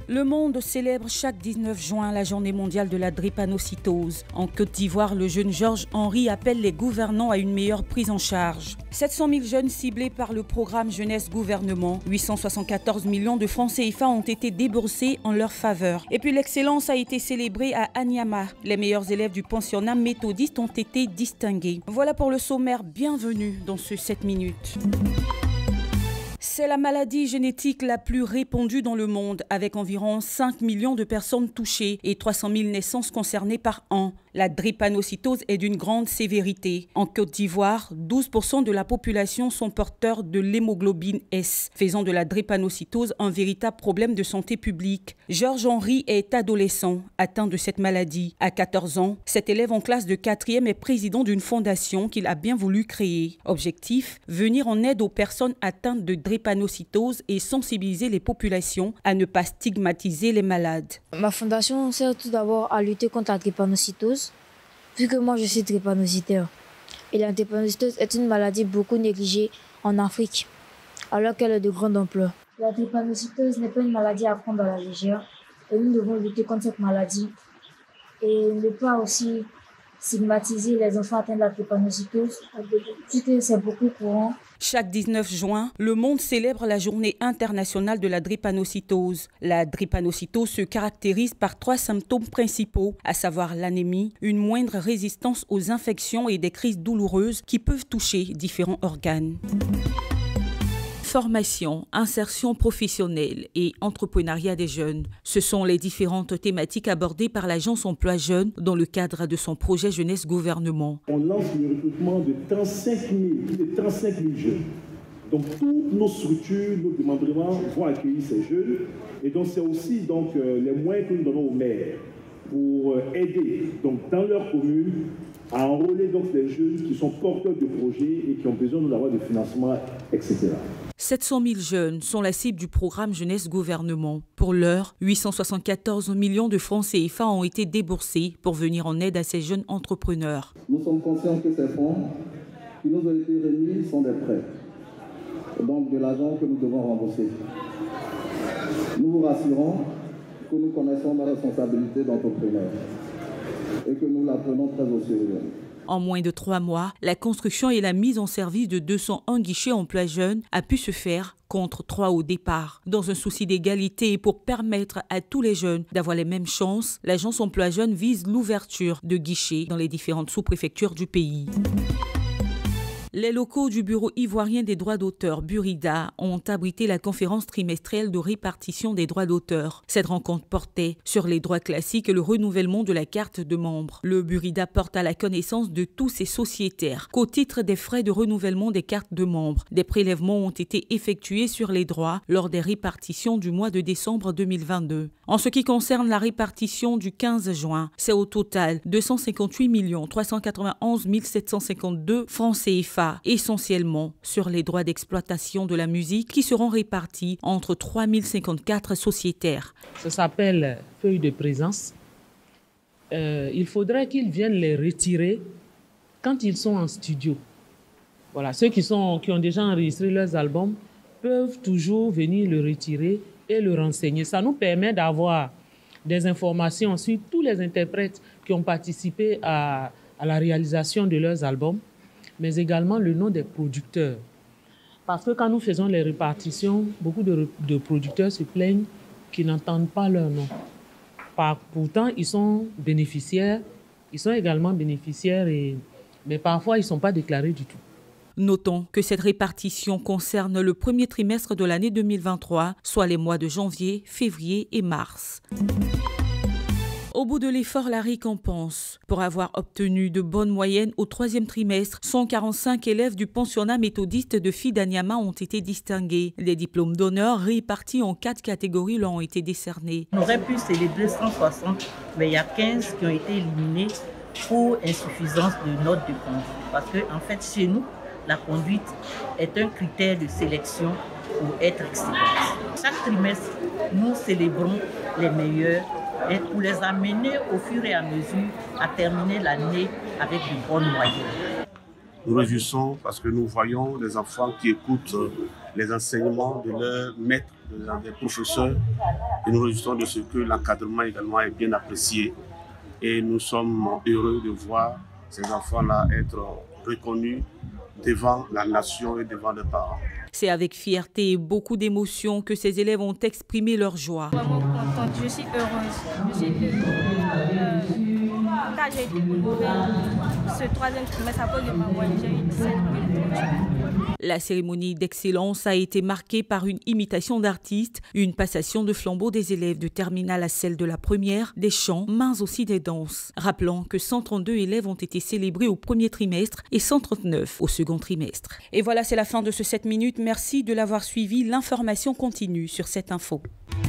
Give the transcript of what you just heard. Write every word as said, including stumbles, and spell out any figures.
Le monde célèbre chaque dix-neuf juin la journée mondiale de la drépanocytose. En Côte d'Ivoire, le jeune Georges Henry appelle les gouvernants à une meilleure prise en charge. sept cent mille jeunes ciblés par le programme Jeunesse Gouvernement. huit cent soixante-quatorze millions de francs C F A ont été déboursés en leur faveur. Et puis l'excellence a été célébrée à Anyama. Les meilleurs élèves du pensionnat méthodiste ont été distingués. Voilà pour le sommaire. Bienvenue dans ce sept minutes. C'est la maladie génétique la plus répandue dans le monde, avec environ cinq millions de personnes touchées et trois cent mille naissances concernées par an. La drépanocytose est d'une grande sévérité. En Côte d'Ivoire, douze pour cent de la population sont porteurs de l'hémoglobine S, faisant de la drépanocytose un véritable problème de santé publique. Georges Henry est adolescent, atteint de cette maladie. À quatorze ans, cet élève en classe de quatrième est président d'une fondation qu'il a bien voulu créer. Objectif, venir en aide aux personnes atteintes de drépanocytose et sensibiliser les populations à ne pas stigmatiser les malades. Ma fondation sert tout d'abord à lutter contre la drépanocytose, puisque moi je suis drépanocytaire. Et la drépanocytose est une maladie beaucoup négligée en Afrique, alors qu'elle est de grande ampleur. La drépanocytose n'est pas une maladie à prendre à la légère, et nous devons lutter contre cette maladie et ne pas aussi stigmatiser les enfants atteints de la drépanocytose, puisque c'est beaucoup courant. Chaque dix-neuf juin, le monde célèbre la journée internationale de la drépanocytose. La drépanocytose se caractérise par trois symptômes principaux, à savoir l'anémie, une moindre résistance aux infections et des crises douloureuses qui peuvent toucher différents organes. Formation, insertion professionnelle et entrepreneuriat des jeunes. Ce sont les différentes thématiques abordées par l'Agence Emploi Jeunes dans le cadre de son projet Jeunesse Gouvernement. On lance le recrutement de trente-cinq mille jeunes. Donc toutes nos structures, nos démembrements vont accueillir ces jeunes. Et donc c'est aussi donc, euh, les moyens que nous donnons aux maires pour euh, aider donc, dans leur commune à enrôler donc, les jeunes qui sont porteurs de projets et qui ont besoin d'avoir des financements, et cetera. sept cent mille jeunes sont la cible du programme Jeunesse Gouvernement. Pour l'heure, huit cent soixante-quatorze millions de francs C F A ont été déboursés pour venir en aide à ces jeunes entrepreneurs. Nous sommes conscients que ces fonds qui nous ont été remis sont des prêts, donc de l'argent que nous devons rembourser. Nous vous rassurons que nous connaissons nos responsabilités d'entrepreneurs et que nous la prenons très au sérieux. En moins de trois mois, la construction et la mise en service de deux cent un guichets emploi jeunes a pu se faire contre trois au départ. Dans un souci d'égalité et pour permettre à tous les jeunes d'avoir les mêmes chances, l'Agence Emploi Jeunes vise l'ouverture de guichets dans les différentes sous-préfectures du pays. Les locaux du Bureau ivoirien des droits d'auteur, Burida, ont abrité la conférence trimestrielle de répartition des droits d'auteur. Cette rencontre portait sur les droits classiques et le renouvellement de la carte de membre. Le Burida porte à la connaissance de tous ses sociétaires qu'au titre des frais de renouvellement des cartes de membres, des prélèvements ont été effectués sur les droits lors des répartitions du mois de décembre deux mille vingt-deux. En ce qui concerne la répartition du quinze juin, c'est au total deux cent cinquante-huit millions trois cent quatre-vingt-onze mille sept cent cinquante-deux francs C F A, essentiellement sur les droits d'exploitation de la musique qui seront répartis entre trois mille cinquante-quatre sociétaires. Ça s'appelle feuille de présence. Euh, il faudrait qu'ils viennent les retirer quand ils sont en studio. Voilà, ceux qui, sont, qui ont déjà enregistré leurs albums peuvent toujours venir le retirer et le renseigner. Ça nous permet d'avoir des informations sur tous les interprètes qui ont participé à, à la réalisation de leurs albums, mais également le nom des producteurs. Parce que quand nous faisons les répartitions, beaucoup de, de producteurs se plaignent qu'ils n'entendent pas leur nom. Par, pourtant, ils sont bénéficiaires, ils sont également bénéficiaires, et, mais parfois, ils ne sont pas déclarés du tout. Notons que cette répartition concerne le premier trimestre de l'année deux mille vingt-trois, soit les mois de janvier, février et mars. Au bout de l'effort, la récompense. Pour avoir obtenu de bonnes moyennes au troisième trimestre, cent quarante-cinq élèves du pensionnat méthodiste de filles d'Anyama ont été distingués. Les diplômes d'honneur répartis en quatre catégories leur ont été décernés. On aurait pu célébrer cent soixante, mais il y a quinze qui ont été éliminés pour insuffisance de notes de conduite. Parce qu'en en fait, chez nous, la conduite est un critère de sélection pour être excellente. Chaque trimestre, nous célébrons les meilleurs et pour les amener au fur et à mesure à terminer l'année avec de bonnes moyennes. nous réjouissons parce que nous voyons des enfants qui écoutent les enseignements de leurs maîtres, des professeurs, et nous réjouissons de ce que l'encadrement également est bien apprécié. Et nous sommes heureux de voir ces enfants-là être reconnus devant la nation et devant leurs parents. C'est avec fierté et beaucoup d'émotion que ces élèves ont exprimé leur joie. Vraiment contente, je suis heureuse. Je sais que euh, quand j'ai été promovée ce troisième trimestre à cause de ma voix, j'ai eu dix-sept mille. La cérémonie d'excellence a été marquée par une imitation d'artistes, une passation de flambeau des élèves de terminale à celle de la première, des chants, mais aussi des danses. Rappelons que cent trente-deux élèves ont été célébrés au premier trimestre et cent trente-neuf au second trimestre. Et voilà, c'est la fin de ce sept minutes. Merci de l'avoir suivi. L'information continue sur cette info.